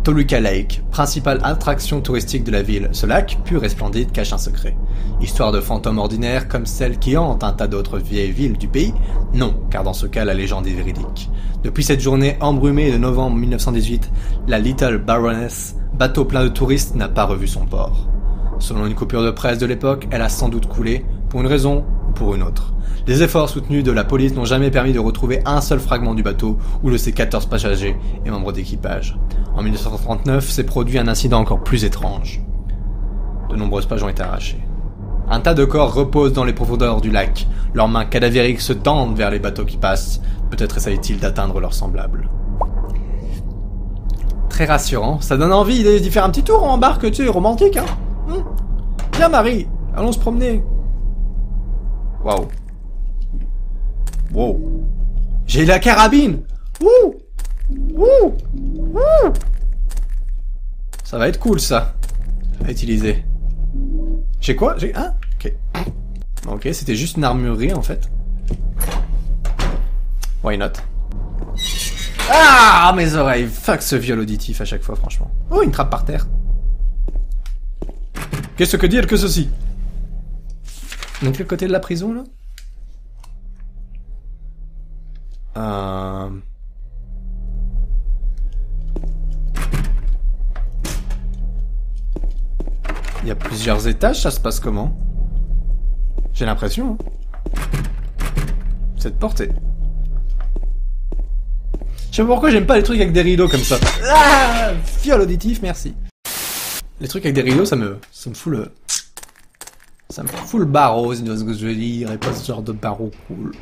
Toluca Lake, principale attraction touristique de la ville. Ce lac, pur et splendide, cache un secret. Histoire de fantômes ordinaires comme celle qui hante un tas d'autres vieilles villes du pays? Non, car dans ce cas, la légende est véridique. Depuis cette journée embrumée de novembre 1918, la Little Baroness, bateau plein de touristes, n'a pas revu son port. Selon une coupure de presse de l'époque, elle a sans doute coulé, pour une raison ou pour une autre. Les efforts soutenus de la police n'ont jamais permis de retrouver un seul fragment du bateau ou de ses 14 passagers et membres d'équipage. En 1939, s'est produit un incident encore plus étrange. De nombreuses pages ont été arrachées. Un tas de corps reposent dans les profondeurs du lac. Leurs mains cadavériques se tendent vers les bateaux qui passent. Peut-être essayent-ils d'atteindre leurs semblables. Très rassurant. Ça donne envie d'y faire un petit tour en barque, tu sais, romantique, hein. Viens, Marie, allons se promener. Waouh. Wow. J'ai la carabine. Ouh. Ouh. Ouh. Ça va être cool, ça. À utiliser. J'ai quoi? J'ai... Ah, ok. Ok, c'était juste une armurerie, en fait. Why not? Ah, mes oreilles. Fuck ce viol auditif à chaque fois, franchement. Oh, une trappe par terre. Qu'est-ce que dire que ceci? Donc, le côté de la prison, là? Il y a plusieurs étages, ça se passe comment? J'ai l'impression. Hein. Cette porte est... Je sais pas pourquoi j'aime pas les trucs avec des rideaux comme ça. Ah, viol auditif, merci. Les trucs avec des rideaux, ça me fout le... Ça me fout le barreau, c'est ce que je veux dire, et pas ce genre de barreau cool.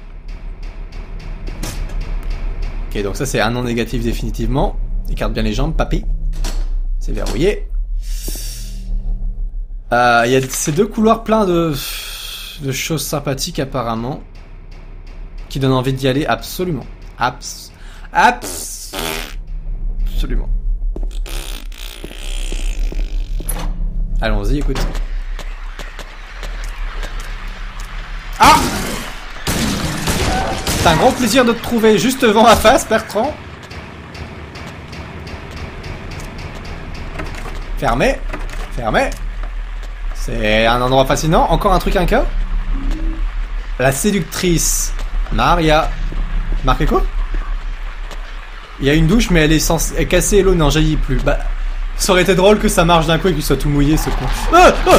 Ok, donc ça c'est un non négatif définitivement. Écarte bien les jambes, papy. C'est verrouillé. Il y a ces deux couloirs pleins de choses sympathiques apparemment. Qui donnent envie d'y aller absolument. Absolument. Allons-y, écoute. Ah! C'est un grand plaisir de te trouver juste devant ma face, Bertrand. Fermé. Fermé. C'est un endroit fascinant. Encore un truc inca. La séductrice. Maria. Marqué quoi? Il y a une douche, mais elle est cassée et l'eau n'en jaillit plus. Bah, ça aurait été drôle que ça marche d'un coup et qu'il soit tout mouillé, ce con. Ah, ah,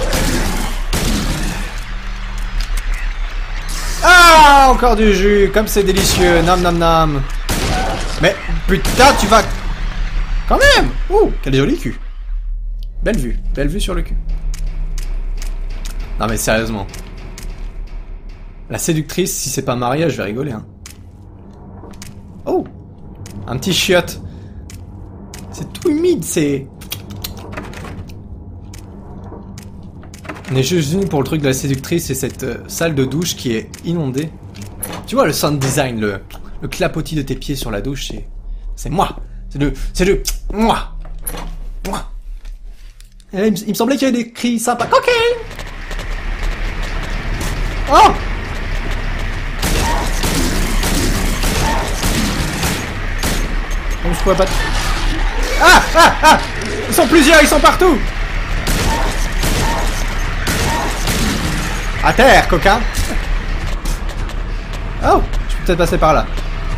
ah, encore du jus, comme c'est délicieux. Nam nam nam. Mais putain, tu vas... Quand même. Ouh, quel joli cul. Belle vue sur le cul. Non mais sérieusement. La séductrice, si c'est pas Maria, je vais rigoler, hein. Oh, un petit chiotte. C'est tout humide, c'est... On est juste venu pour le truc de la séductrice, c'est cette salle de douche qui est inondée. Tu vois le sound design, le clapotis de tes pieds sur la douche, c'est moi. C'est le moi. Et il me semblait qu'il y avait des cris sympas. Coquin. Oh. Donc je pourrais pas... Ah. Ils sont plusieurs, ils sont partout. À terre, coquin. Oh, je peux peut-être passer par là.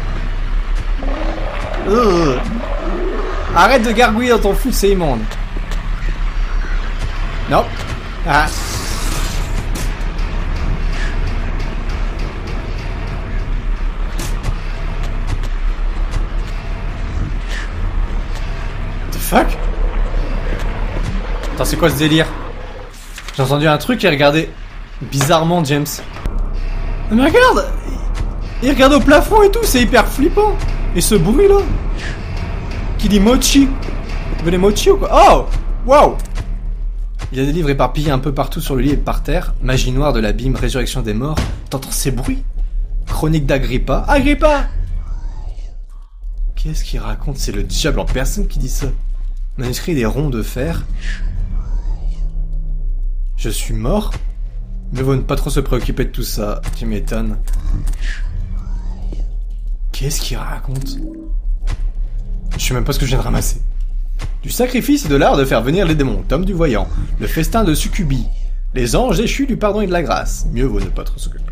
Arrête de gargouiller dans ton fou, c'est immonde. Non. Ah. The fuck? Attends, c'est quoi ce délire? J'ai entendu un truc et regardez bizarrement James. Mais regarde! Il regarde au plafond et tout, c'est hyper flippant. Et ce bruit là? Qui dit mochi? Vous voulez mochi ou quoi? Oh! Wow! Il y a des livres éparpillés un peu partout sur le lit et par terre. Magie noire de l'abîme, résurrection des morts. T'entends ces bruits? Chronique d'Agrippa. Agrippa! Qu'est-ce qu'il raconte? C'est le diable en personne qui dit ça. Manuscrit des ronds de fer. Je suis mort? Mieux vaut ne pas trop se préoccuper de tout ça. Tu m'étonnes. Qu'est-ce qu'il raconte? Je sais même pas ce que je viens de ramasser. Du sacrifice et de l'art de faire venir les démons, tome du voyant. Le festin de succubis. Les anges échus du pardon et de la grâce. Mieux vaut ne pas trop s'occuper.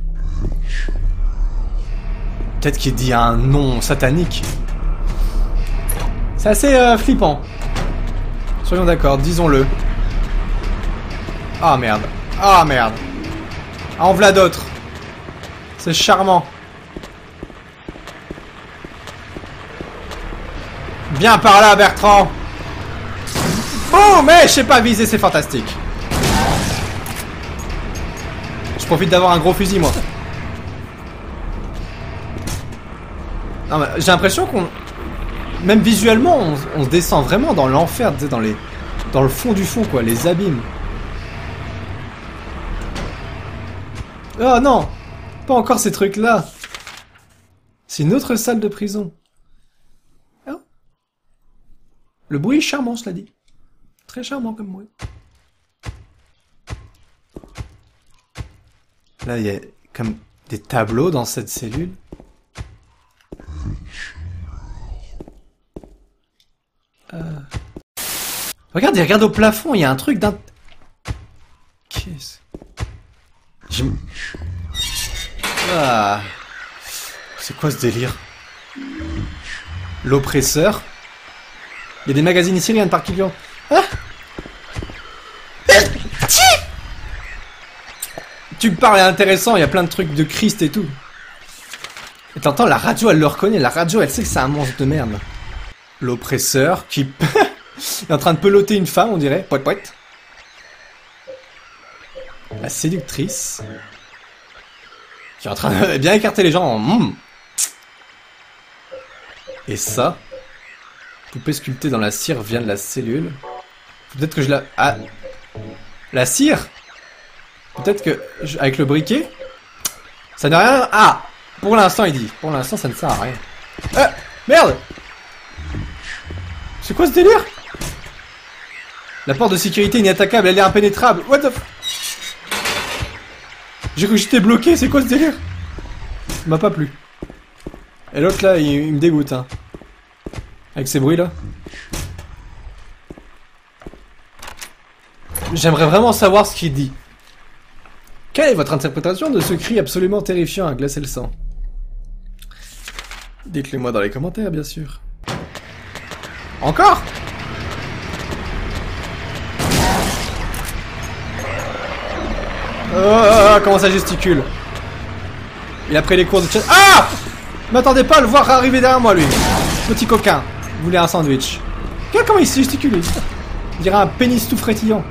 Peut-être qu'il dit un nom satanique. C'est assez flippant. Soyons d'accord, disons-le. Ah merde. Ah merde. Ah, en voilà d'autres. C'est charmant. Viens par là, Bertrand. Oh, mais je sais pas viser, c'est fantastique. Je profite d'avoir un gros fusil, moi. Non, mais j'ai l'impression qu'on... Même visuellement, on descend vraiment dans l'enfer, tu sais, dans le fond du fond, quoi, les abîmes. Oh non! Pas encore ces trucs-là. C'est une autre salle de prison. Oh. Le bruit est charmant, cela dit. Très charmant comme bruit. Là, il y a comme des tableaux dans cette cellule. Regarde, il regarde au plafond, il y a un truc d'un... Qu'est-ce... Ah... C'est quoi ce délire? L'oppresseur. Il y a des magazines ici, rien de particulier. Ah, tu me parles intéressant, il y a plein de trucs de Christ et tout. Et t'entends, la radio, elle le reconnaît. La radio, elle sait que c'est un monstre de merde. L'oppresseur qui... est en train de peloter une femme, on dirait. Poète, poète. La séductrice. Qui est en train de bien écarter les gens. Et ça. Poupée sculptée dans la cire vient de la cellule. Peut-être que je la... Ah. La cire. Peut-être que... Avec le briquet. Ça n'a rien... Ah. Pour l'instant, il dit. Pour l'instant, ça ne sert à rien. Ah. Merde. C'est quoi ce délire? La porte de sécurité inattaquable, elle est impénétrable. What the f... J'ai cru que j'étais bloqué, c'est quoi ce délire? Ça m'a pas plu. Et l'autre là, il me dégoûte, hein. Avec ces bruits là. J'aimerais vraiment savoir ce qu'il dit. Quelle est votre interprétation de ce cri absolument terrifiant à glacer le sang? Dites-le moi dans les commentaires, bien sûr. Encore? Oh, comment ça gesticule? Il a pris les cours de chat. Ah! Je m'attendais pas à le voir arriver derrière moi, lui. Petit coquin. Il voulait un sandwich. Regarde comment il se gesticule, lui. On dirait un pénis tout frétillant.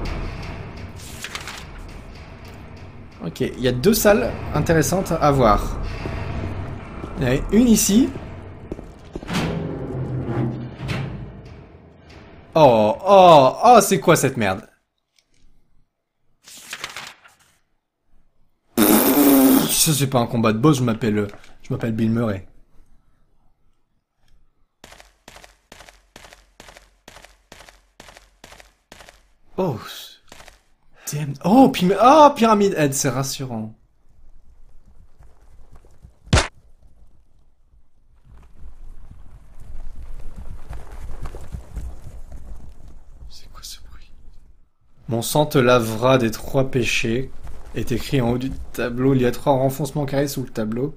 Ok, il y a deux salles intéressantes à voir. Il y en a une ici. Oh, oh, oh, c'est quoi cette merde? Ça c'est pas un combat de boss, je m'appelle Bill Murray. Oh, damn. Oh, Pyramid Head, c'est rassurant. C'est quoi ce bruit? Mon sang te lavera des 3 péchés. Est écrit en haut du tableau. Il y a 3 renfoncements carrés sous le tableau.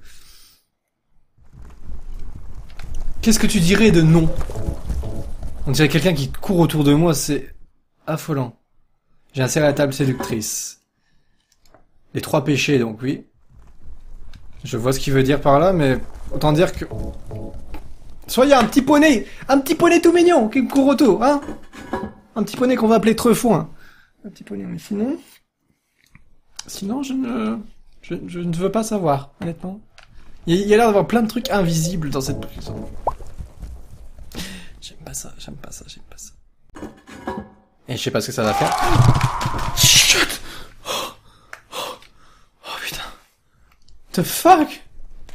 Qu'est-ce que tu dirais de non? On dirait quelqu'un qui court autour de moi, c'est affolant. J'ai inséré la table séductrice. Les 3 péchés, donc oui. Je vois ce qu'il veut dire par là, mais autant dire que... Soit il y a un petit poney tout mignon qui me court autour, hein? Un petit poney qu'on va appeler Trefouin. Un petit poney, mais sinon... Sinon, je ne veux pas savoir, honnêtement. Il y a l'air d'avoir plein de trucs invisibles dans cette prison. J'aime pas ça, j'aime pas ça, j'aime pas ça. Et je sais pas ce que ça va faire. Chut! Oh putain. The fuck?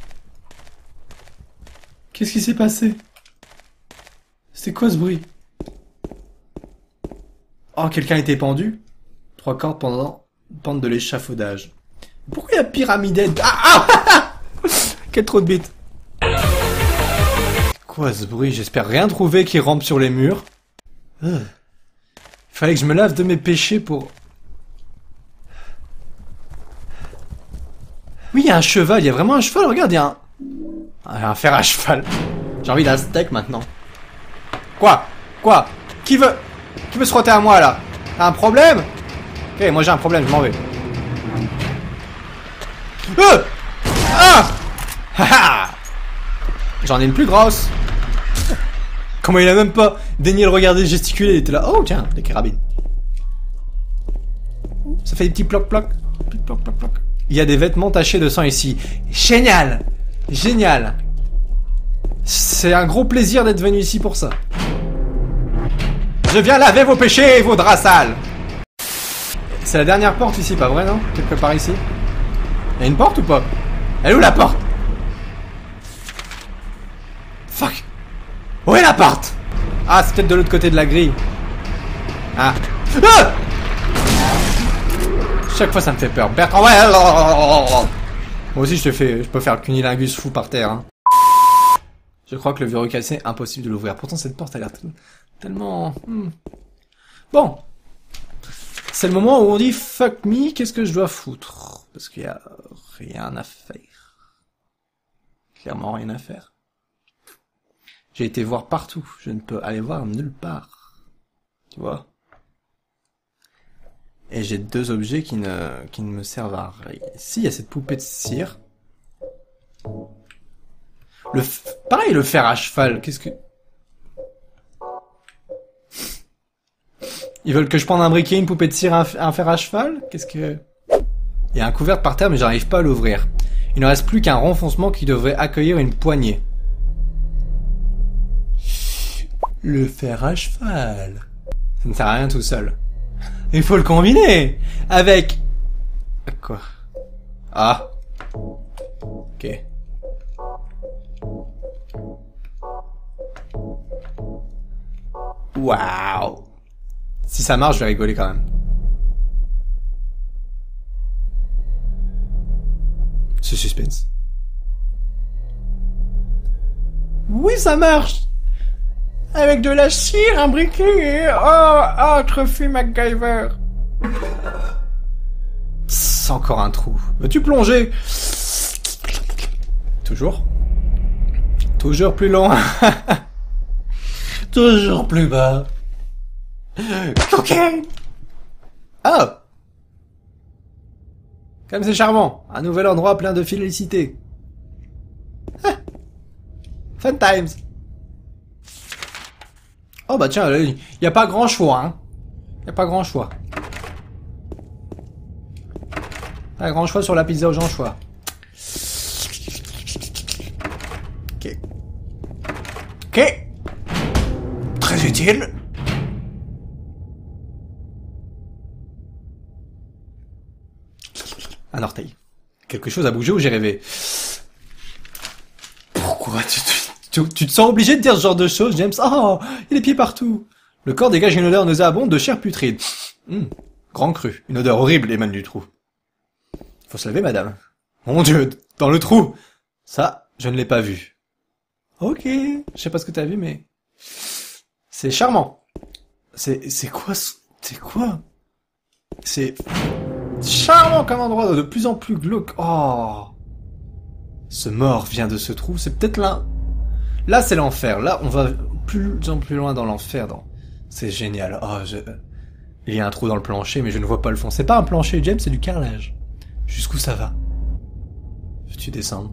Qu'est-ce qui s'est passé? C'était quoi ce bruit? Oh, quelqu'un était pendu? 3 cordes pendant... Pente de l'échafaudage. Pourquoi il y a pyramide? Quel trop de bite. Quoi ce bruit? J'espère rien trouver qui rampe sur les murs. Fallait que je me lave de mes péchés pour... Oui, il y a un cheval, il y a vraiment un cheval, regarde, il y a un fer à cheval. J'ai envie d'un steak maintenant. Quoi? Qui veut se frotter à moi là? T'as un problème? Ok, moi j'ai un problème, je m'en vais. Ah! J'en ai une plus grosse. Comment il a même pas daigné le regarder gesticuler, il était là. Oh tiens, des carabines. Ça fait des petits ploc-ploc. Il y a des vêtements tachés de sang ici. Génial! Génial! C'est un gros plaisir d'être venu ici pour ça. Je viens laver vos péchés et vos draps sales. C'est la dernière porte ici, pas vrai, non? Quelque part ici. Il y a une porte ou pas? Elle est où la porte? Fuck! Où est la porte? Ah, c'est peut-être de l'autre côté de la grille. Ah! Chaque fois ça me fait peur. Bertrand, ouais! Moi aussi je peux faire le cunilingus fou par terre. Hein. Je crois que le verrou cassé, impossible de l'ouvrir. Pourtant cette porte a l'air tellement... Bon. C'est le moment où on dit fuck me, qu'est-ce que je dois foutre? Parce qu'il y a rien à faire. Clairement rien à faire. J'ai été voir partout, je ne peux aller voir nulle part. Tu vois? Et j'ai deux objets qui ne me servent à rien. Ici, il y a cette poupée de cire. Pareil, le fer à cheval, qu'est-ce que... Ils veulent que je prenne un briquet, une poupée de cire, un fer à cheval? Qu'est-ce que... Il y a un couvercle par terre, mais j'arrive pas à l'ouvrir. Il ne reste plus qu'un renfoncement qui devrait accueillir une poignée. Le fer à cheval. Ça ne sert à rien tout seul. Il faut le combiner avec... Quoi? Ah. Ok. Waouh. Si ça marche, je vais rigoler quand même. Ce suspense. Oui, ça marche. Avec de la cire, un briquet. Oh, Trophy MacGyver. C'est encore un trou. Veux-tu plonger? Toujours. Toujours plus loin. Toujours plus bas. Cocaine. Oh. Comme c'est charmant. Un nouvel endroit plein de félicité. Fun times. Oh bah tiens, il y a pas grand choix, hein. Y a pas grand choix. Pas grand choix sur la pizza aux anchois. Ok. Ok. Très utile. Un orteil. Quelque chose a bougé ou j'ai rêvé? Pourquoi tu te sens obligé de dire ce genre de choses, James? Oh, il y a des pieds partout. Le corps dégage une odeur nauséabonde de chair putride. Grand cru. Une odeur horrible émane du trou. Faut se laver, madame. Mon Dieu, dans le trou. Ça, je ne l'ai pas vu. Ok, je sais pas ce que t'as vu, mais... C'est charmant. C'est quoi? C'est charmant comme endroit, de plus en plus glauque. Oh. Ce mort vient de ce trou, c'est peut-être là. Là, c'est l'enfer. Là, on va plus en plus loin dans l'enfer. C'est génial. Oh, il y a un trou dans le plancher, mais je ne vois pas le fond. C'est pas un plancher, James, c'est du carrelage. Jusqu'où ça va? Veux-tu descendre?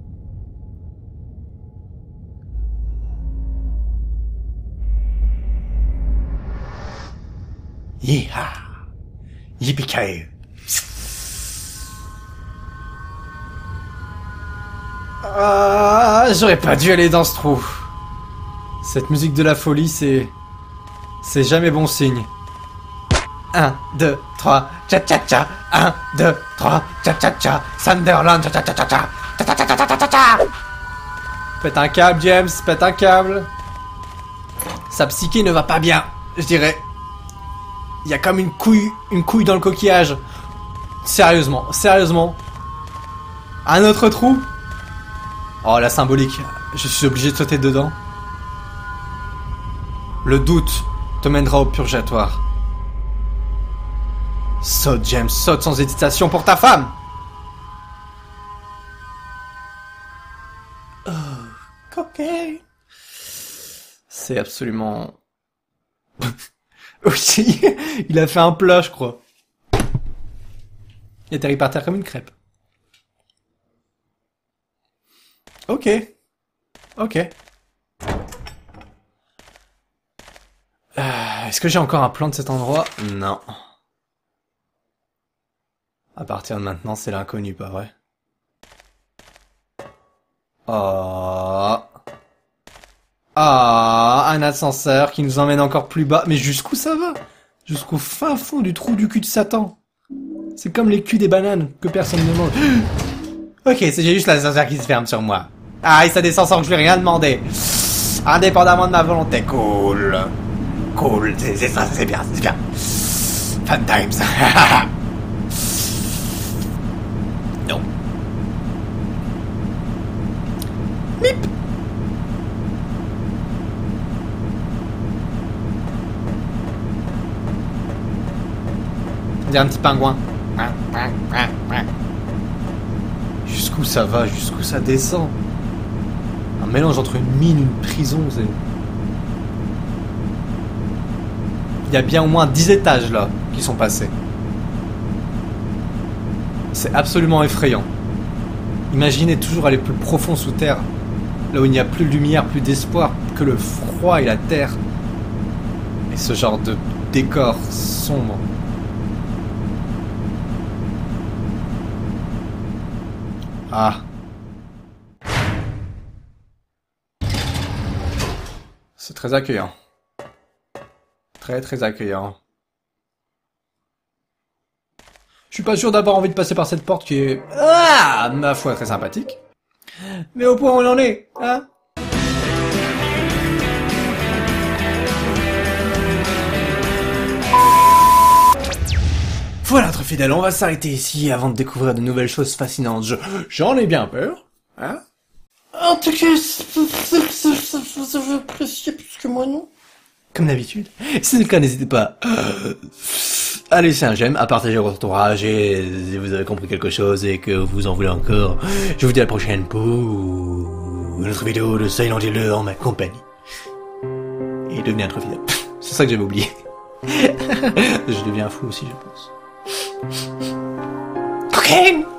Yeeha! Yippee-ki-yay! Ah, j'aurais pas dû aller dans ce trou. Cette musique de la folie, c'est jamais bon signe. 1, 2, 3, cha-cha-cha. 1, 2, 3, cha-cha-cha. Sunderland, cha-cha-cha-cha. Ta-ta-ta-ta-ta-ta-ta. Pète un câble, James, pète un câble. Sa psyché ne va pas bien, je dirais. Il y a comme une couille dans le coquillage. Sérieusement. Un autre trou? Oh, la symbolique. Je suis obligé de sauter dedans. Le doute te mènera au purgatoire. Saute, James, saute sans hésitation pour ta femme. Oh, cocaine. C'est absolument... Oui, il a fait un plat, je crois. Il atterrit par terre comme une crêpe. Ok. Ok. Est-ce que j'ai encore un plan de cet endroit? Non. À partir de maintenant, c'est l'inconnu, pas vrai? Oh. Ah, un ascenseur qui nous emmène encore plus bas. Mais jusqu'où ça va? Jusqu'au fin fond du trou du cul de Satan. C'est comme les culs des bananes que personne ne mange. Ok, c'est juste l'ascenseur qui se ferme sur moi. Ah, et ça descend sans que je lui ai rien demandé. Indépendamment de ma volonté. Cool. Cool, c'est ça, c'est bien, c'est bien. Fun times. Non. Mip. On dirait un petit pingouin. Jusqu'où ça va, jusqu'où ça descend. Un mélange entre une mine et une prison, c'est... Il y a bien au moins 10 étages là qui sont passés. C'est absolument effrayant. Imaginez toujours aller plus profond sous terre, là où il n'y a plus de lumière, plus d'espoir, que le froid et la terre. Et ce genre de décor sombre. Ah. C'est très accueillant. Très très accueillant. Je suis pas sûr d'avoir envie de passer par cette porte qui est... Ah, ma foi, très sympathique. Mais au point où on en est, hein? Voilà, très fidèle, on va s'arrêter ici avant de découvrir de nouvelles choses fascinantes. J'en ai bien peur, hein? En tout cas, vous avez apprécié plus que moi, non? Comme d'habitude. Si c'est le cas, n'hésitez pas à laisser un j'aime, à partager votre entourage, et si vous avez compris quelque chose et que vous en voulez encore, je vous dis à la prochaine pour une autre vidéo de Silent Hill en ma compagnie. Et devenez un fidèle. C'est ça que j'avais oublié. Je deviens fou aussi, je pense. Cocaine!